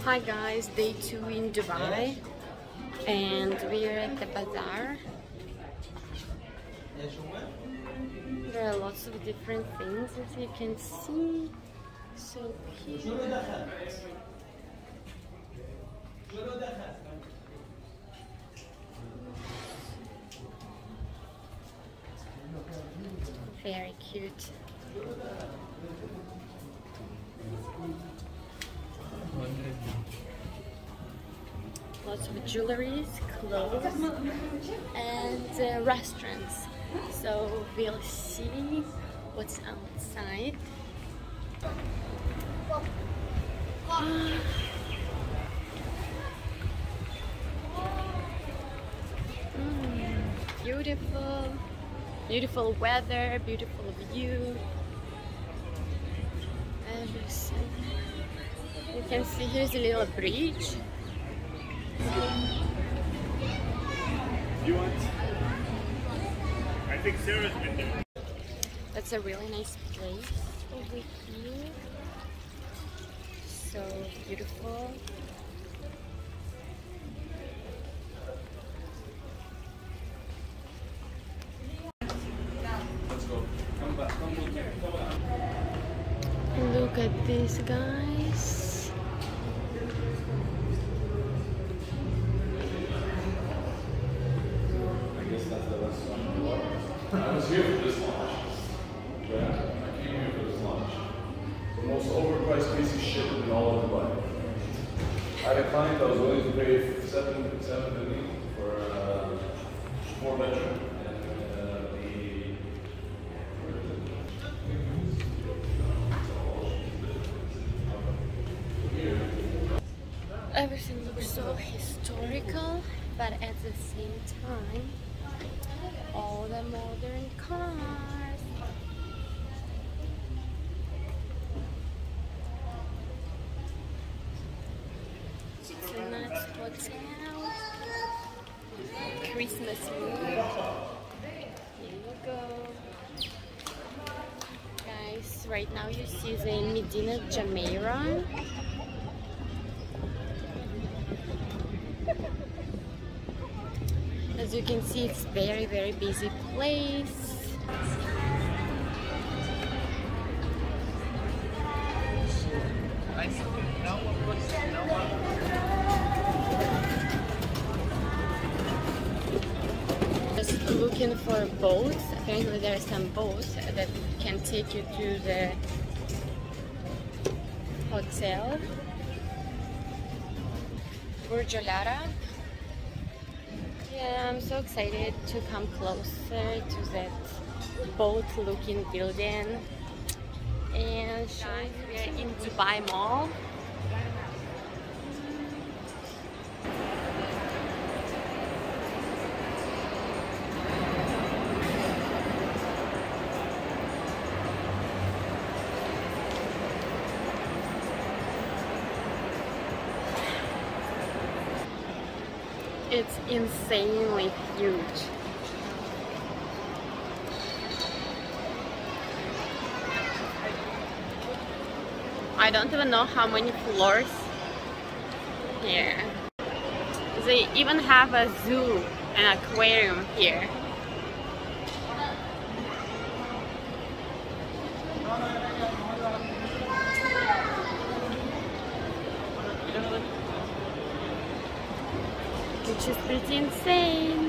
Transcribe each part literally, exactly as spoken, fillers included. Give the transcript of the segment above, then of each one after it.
Hi guys, day two in Dubai, and we are at the bazaar. There are lots of different things as you can see. So cute. Very cute. Lots of jewelries, clothes, and uh, restaurants. So we'll see what's outside. Mm, beautiful, beautiful weather, beautiful view. Everything. You can see here's a little bridge. You want? I think Sarah's been there. That's a really nice place over here. So beautiful. Let's go. Come back. Come back. Come back. Look at this, guys. I was here for this launch. Yeah, I came here for this launch. The most overpriced piece of shit in all of Dubai. I had a client that was willing to pay seven, seven million for a four bedroom. And uh, the Everything looks so historical, but at the same time, all the modern cars. It's a nice hotel. Christmas mood. Here you go. Guys, right now you see the Medina Jumeirah. As you can see, it's very, very busy place. Just looking for boats. Apparently there are some boats that can take you to the hotel. Burj Al Arab. Yeah, I'm so excited to come closer to that boat-looking building. And guys, we are in Dubai Mall. It's insanely huge. I don't even know how many floors here. They even have a zoo and aquarium here. Which is pretty insane.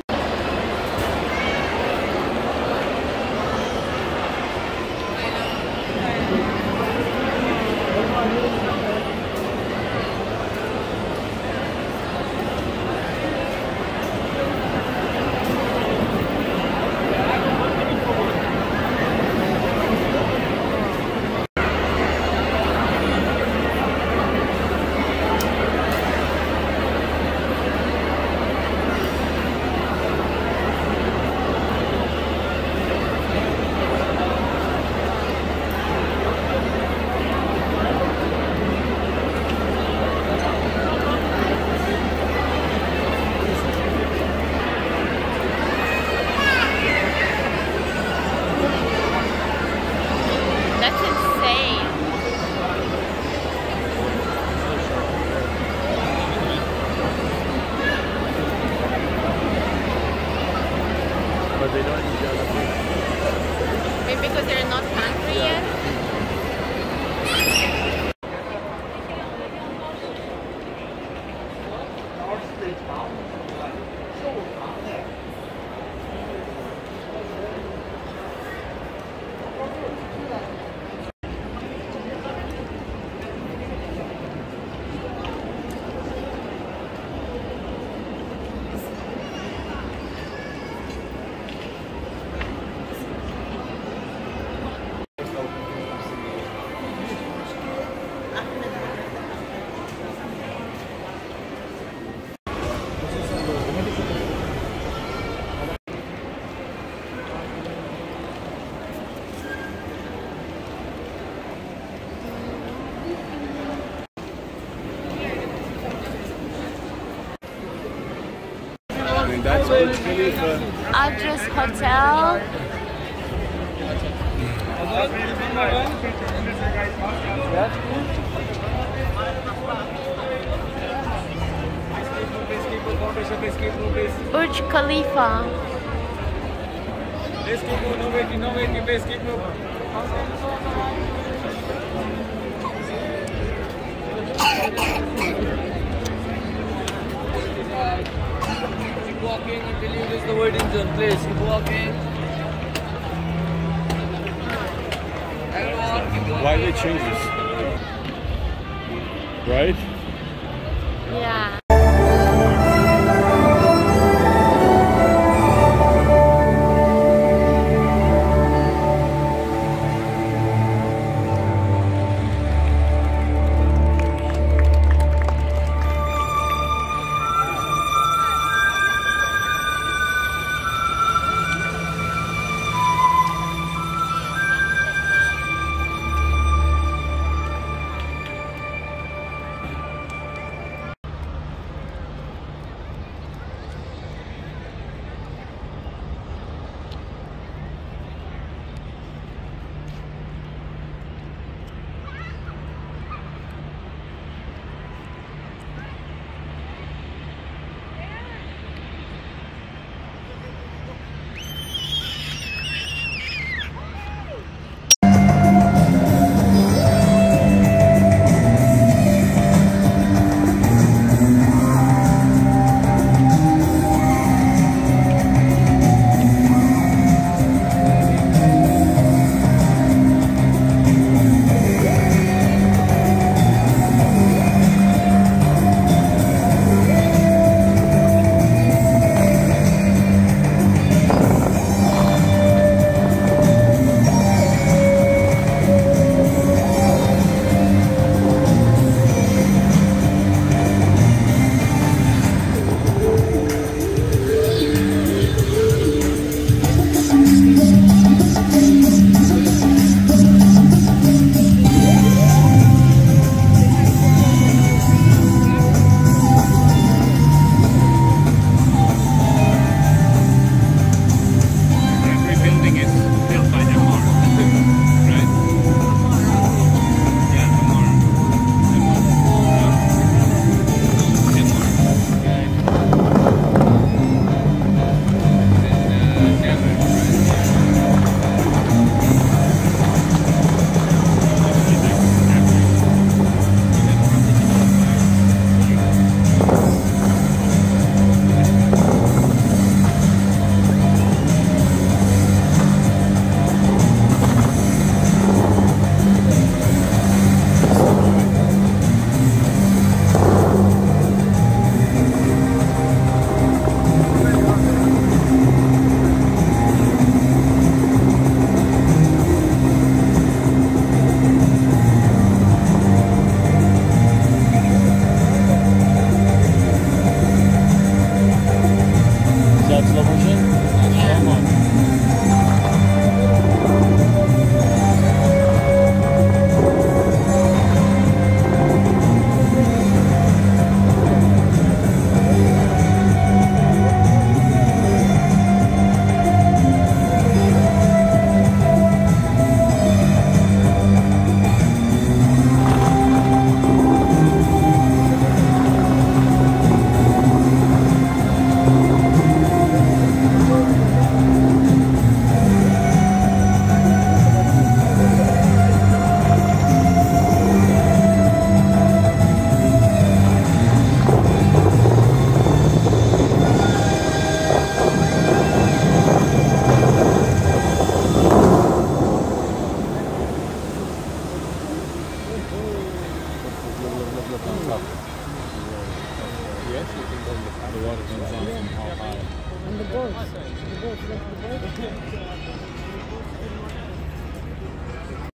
they don't eat other food. Maybe because they're not hungry Yeah. yet. I mean, that's Burj Khalifa. Address Hotel. Burj Khalifa. No waiting, no waiting, please keep moving. Keep walking until you reach the waiting zone, please. Keep walking. Everyone, keep walking. Why they change this? Right? Yeah. actually can go in the, the water comes off from how high. And the boats. The boats, look, the boats.